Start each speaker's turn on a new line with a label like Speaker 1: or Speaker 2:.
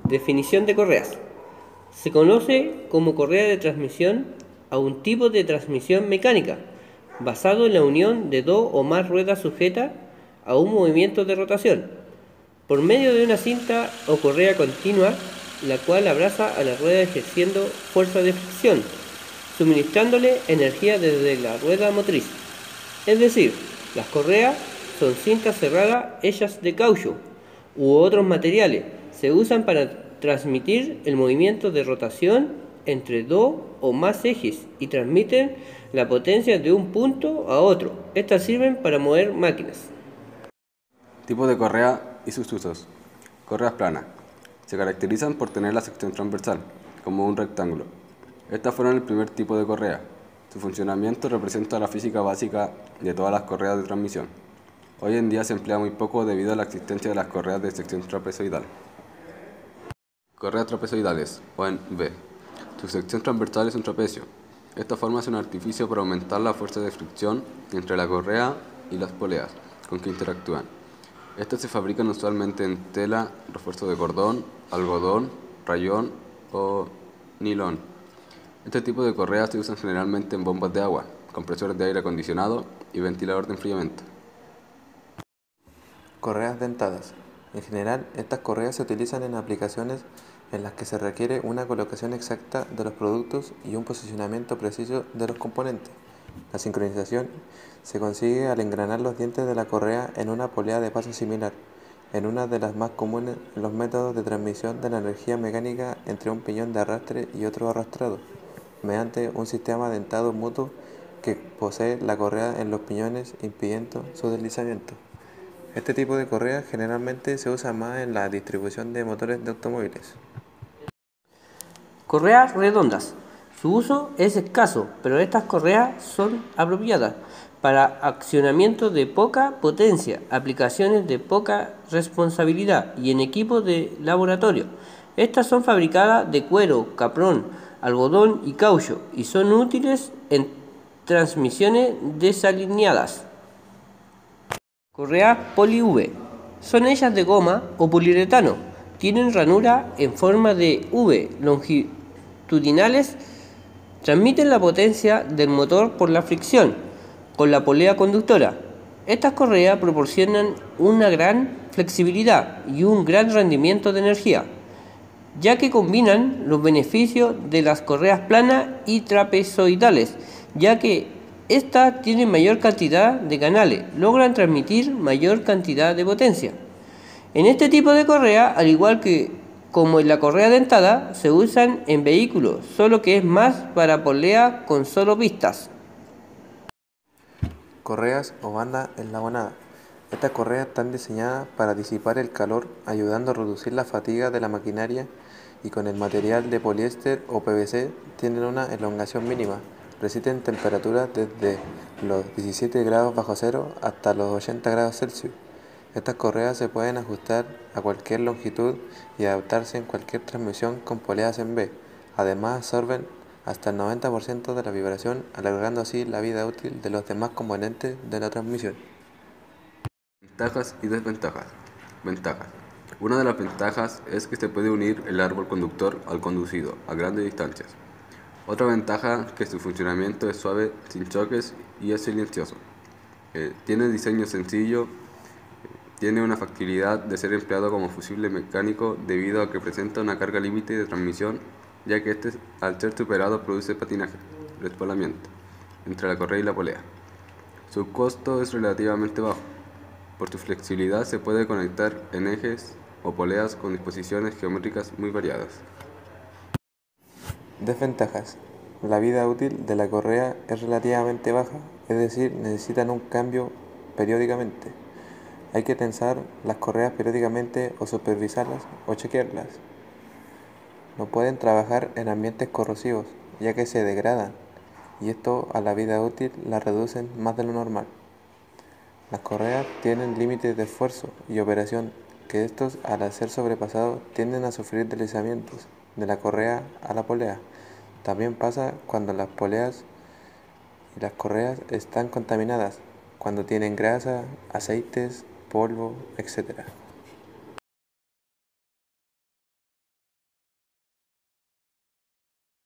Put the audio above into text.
Speaker 1: Definición de correas. Se conoce como correa de transmisión a un tipo de transmisión mecánica, basado en la unión de dos o más ruedas sujetas a un movimiento de rotación, por medio de una cinta o correa continua, la cual abraza a la rueda ejerciendo fuerza de fricción, suministrándole energía desde la rueda motriz. Es decir, las correas son cintas cerradas hechas de caucho u otros materiales. Se usan para transmitir el movimiento de rotación entre dos o más ejes y transmiten la potencia de un punto a otro. Estas sirven para mover máquinas.
Speaker 2: Tipo de correa y sus usos. Correas planas. Se caracterizan por tener la sección transversal, como un rectángulo. Estas fueron el primer tipo de correa. Su funcionamiento representa la física básica de todas las correas de transmisión. Hoy en día se emplea muy poco debido a la existencia de las correas de sección trapezoidal. Correas trapezoidales, o en V. Su sección transversal es un trapecio. Esta forma es un artificio para aumentar la fuerza de fricción entre la correa y las poleas con que interactúan. Estas se fabrican usualmente en tela, refuerzo de cordón, algodón, rayón o nilón. Este tipo de correas se usan generalmente en bombas de agua, compresores de aire acondicionado y ventilador de enfriamiento.
Speaker 3: Correas dentadas. En general, estas correas se utilizan en aplicaciones en las que se requiere una colocación exacta de los productos y un posicionamiento preciso de los componentes. La sincronización se consigue al engranar los dientes de la correa en una polea de paso similar, en una de las más comunes en los métodos de transmisión de la energía mecánica entre un piñón de arrastre y otro arrastrado, mediante un sistema dentado mutuo que posee la correa en los piñones impidiendo su deslizamiento. Este tipo de correa generalmente se usa más en la distribución de motores de automóviles.
Speaker 1: Correas redondas. Su uso es escaso, pero estas correas son apropiadas para accionamiento de poca potencia, aplicaciones de poca responsabilidad y en equipos de laboratorio. Estas son fabricadas de cuero, caprón, algodón y caucho y son útiles en transmisiones desalineadas. Correas poli-V. Son hechas de goma o poliuretano. Tienen ranura en forma de V longitudinales. Transmiten la potencia del motor por la fricción con la polea conductora. Estas correas proporcionan una gran flexibilidad y un gran rendimiento de energía, ya que combinan los beneficios de las correas planas y trapezoidales, ya que estas tienen mayor cantidad de canales, logran transmitir mayor cantidad de potencia. En este tipo de correa, al igual que como en la correa dentada, se usan en vehículos, solo que es más para poleas con solo pistas.
Speaker 3: Correas o banda eslabonada. Estas correas están diseñadas para disipar el calor, ayudando a reducir la fatiga de la maquinaria y con el material de poliéster o PVC tienen una elongación mínima. Resisten temperaturas desde los 17 grados bajo cero hasta los 80 grados Celsius. Estas correas se pueden ajustar a cualquier longitud y adaptarse en cualquier transmisión con poleas en V. Además, absorben hasta el 90% de la vibración, alargando así la vida útil de los demás componentes de la transmisión.
Speaker 2: Ventajas y desventajas. Ventajas. Una de las ventajas es que se puede unir el árbol conductor al conducido a grandes distancias. Otra ventaja es que su funcionamiento es suave, sin choques y es silencioso. Tiene diseño sencillo, tiene una facilidad de ser empleado como fusible mecánico debido a que presenta una carga límite de transmisión, ya que este al ser superado produce patinaje, resbalamiento, entre la correa y la polea. Su costo es relativamente bajo. Por su flexibilidad se puede conectar en ejes o poleas con disposiciones geométricas muy variadas.
Speaker 3: Desventajas. La vida útil de la correa es relativamente baja, es decir, necesitan un cambio periódicamente. Hay que tensar las correas periódicamente o supervisarlas o chequearlas. No pueden trabajar en ambientes corrosivos, ya que se degradan, y esto a la vida útil la reducen más de lo normal. Las correas tienen límites de esfuerzo y operación, que estos al ser sobrepasados tienden a sufrir deslizamientos de la correa a la polea. También pasa cuando las poleas y las correas están contaminadas, cuando tienen grasa, aceites, polvo, etc.